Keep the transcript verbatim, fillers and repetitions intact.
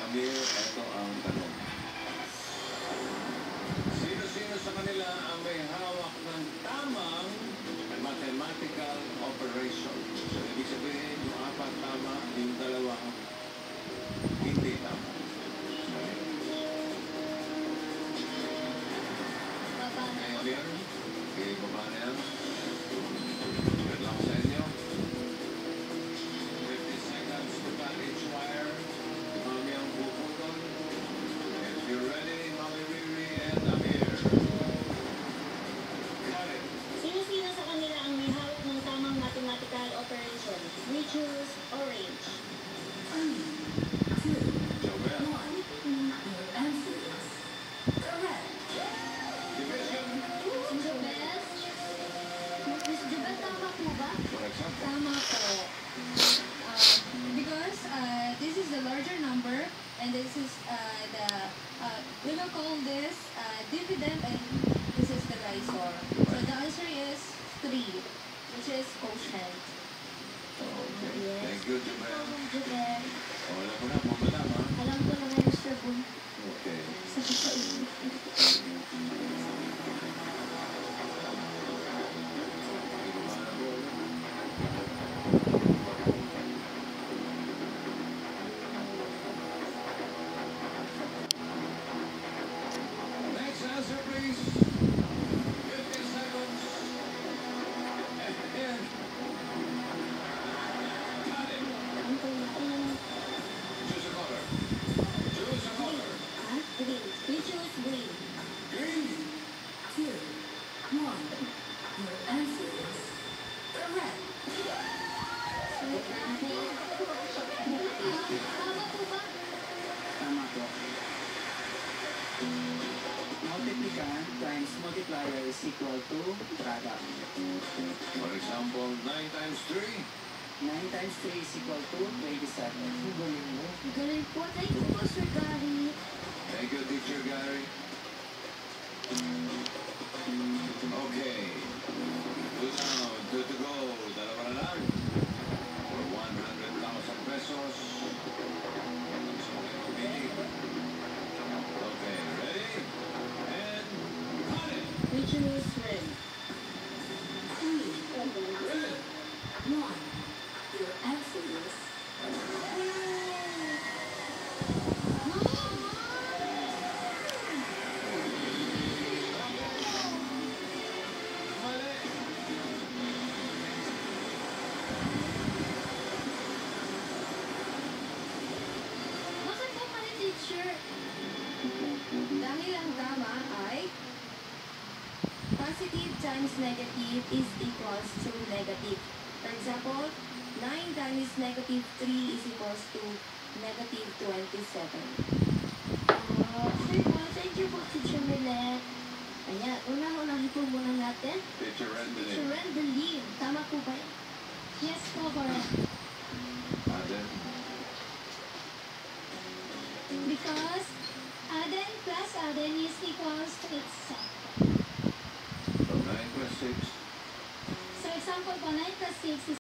Amir, ito ang tanong. Sino-sino sa kanila ang may hawak ng tamang mathematical operation? So, ibig sabihin, yung apat tama, yung dalawa hindi tama. Okay, Amir? Okay, baba na yan. Good luck sa inyo. fifty seconds to cut each wire. Mami ang puputol. If you're ready, Mami Riri and Amir. Got it. Sino-sino sa kanila ang may hawak ng tamang mathematical operation? We choose orange. Jobel. Division. Miss Jobel? Miss Jobel, tama po ba? For example. Tama po. Uh, because uh, this is the larger number and this is uh, the, uh, we will call this uh, dividend and this is the divisor. So the answer is three, which is quotient. Okay. Yes. Thank you, Jobel. Jobel. O, wala ko na po madama. Alam ko na ngayon, Mister Boon. Okay. Sakit sa ulo. Ibaba na po. Next answer, please. fifty seconds. And got it. Ang kuya. Choose a color. Choose a color. Ah, green. We choose green. Green. Two, one. Your answer is correct. Tama po ba? Tama po. Multiplicand times multiplier is equal to product. For example, nine times three. nine times three is equal to twenty-seven. Ang galing mo. Galing po. Thank you po, Sir Gary. Thank you, Teacher Gary. Okay. Two down, two to go. Dalawa na lang. For one hundred thousand pesos. Okay, ready? And cut it. We choose red. Three, Red. one. Your answer is Mali. Bakit po mali, teacher? dahil ang tama ay positive times negative is equals to negative. For example, nine times negative three is equals to negative twenty-seven. Ah, sir po, thank you po, Teacher Milet. Ayan, unang-unahin po muna natin. Teacher Rendelin. Teacher Rendelin. Tama po ba yan? Yes po, correct. Aden. Because Aden plus Aden is equals to itself. So nine plus six. So example po, nine plus six is